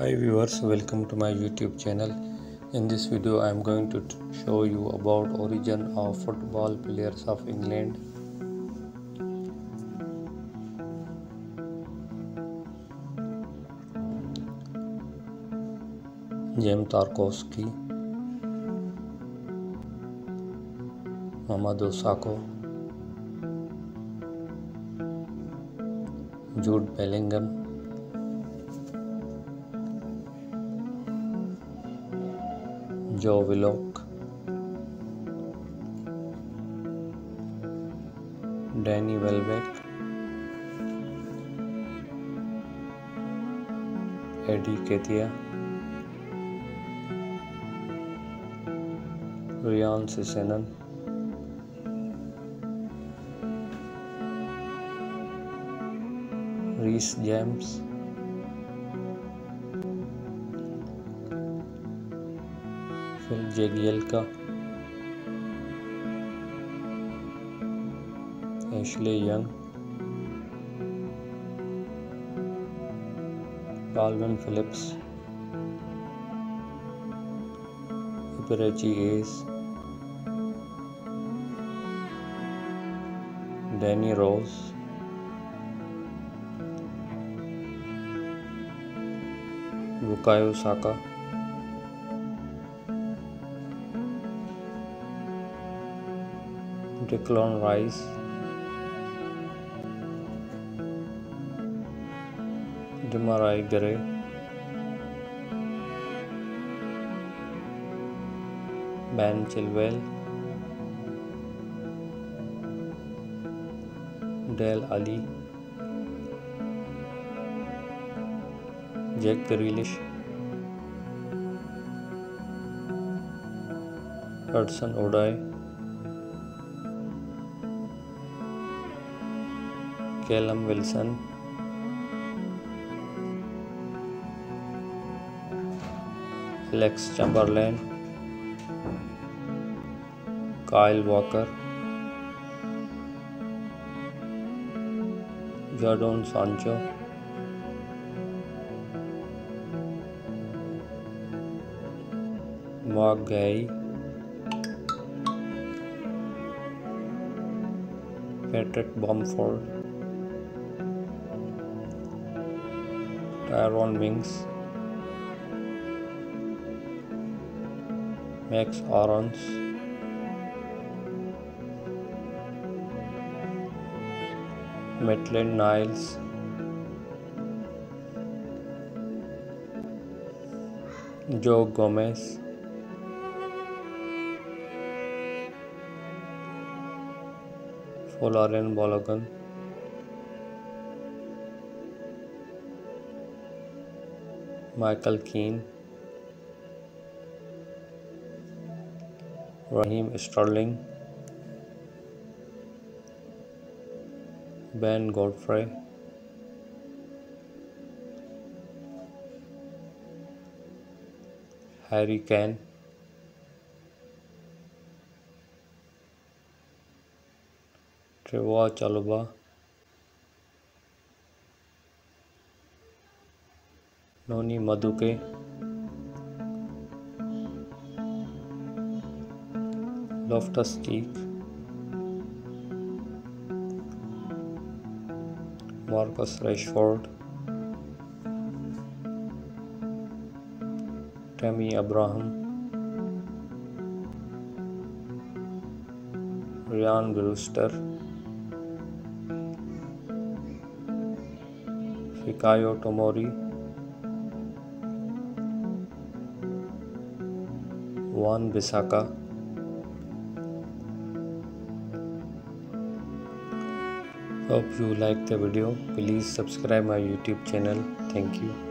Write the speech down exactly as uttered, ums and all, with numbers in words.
Hi viewers, welcome to my YouTube channel. In this video I am going to show you about origin of football players of England. James Tarkowski, Mamadou Sakho, Jude Bellingham, Joe Willock, Danny Welbeck, Eddie Nketiah, Ryan Sessegnon, Reece James, Phil Jagielka, Ashley Young, Calvin Phillips, Eberechi Eze, Danny Rose, Bukayo Saka, Declan Rice, Demarai Gray, Ben Chilwell, Dele Alli, Jack Grealish, Hudson Odoi, Callum Wilson, Alex Chamberlain, Kyle Walker, Jadon Sancho, Mark Gay, Patrick Bamford, Tyrone Mings, Max Aarons, Maitland Niles, Joe Gomez, Folarin Balogun, Michael Keane, Raheem Sterling, Ben Godfrey, Harry Kane, Trevor Chalobah, Noni Madueke, Loftus-Cheek, Marcus Rashford, Tammy Abraham, Ryan Brewster, Fikayo Tomori, Wan-Bissaka. Hope you like the video. Please subscribe my YouTube channel. Thank you.